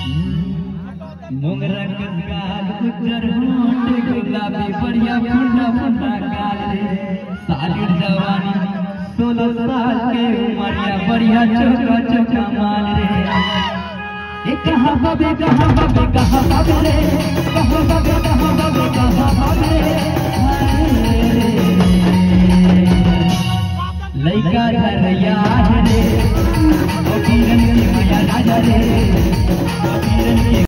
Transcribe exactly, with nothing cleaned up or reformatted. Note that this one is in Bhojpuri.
मोंगरा कसगाल उज्जर होंठ गुलाबी बढ़िया फुंडा फुंडा गाल रे सालिर जवानी सोलह साल के उमरिया बढ़िया चौका चौका माल रे ए कहां बाबे कहां बाबे कहां बाबे रे कहां बाबे कहां बाबे कहां बाबे लइका धरया रे ओ पीरन के माया राजा रे।